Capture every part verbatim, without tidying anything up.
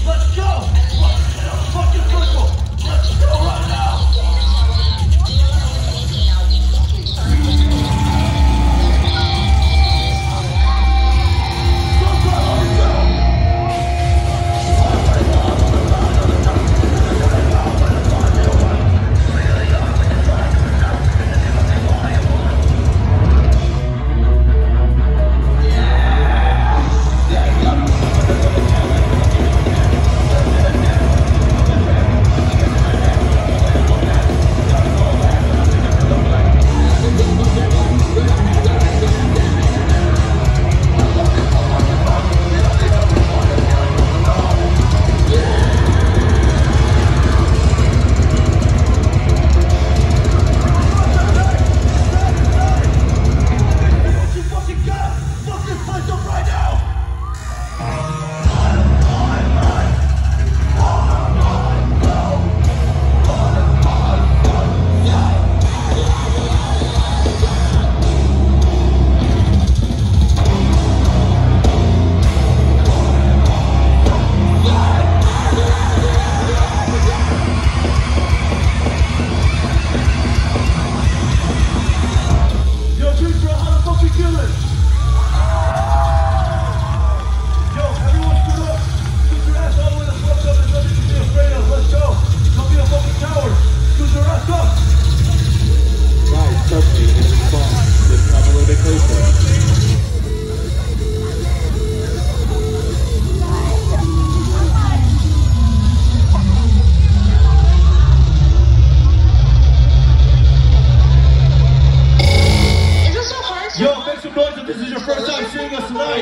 Let's go! Fucking circle! Let's go right now! Yo, make some noise if this is your first time seeing us tonight.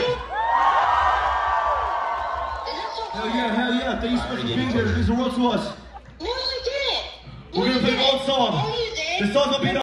Hell yeah, hell yeah. Thank you so much for being here. It means the world to us. No, I didn't. We're gonna play an old song. No, you didn't. The song's gonna be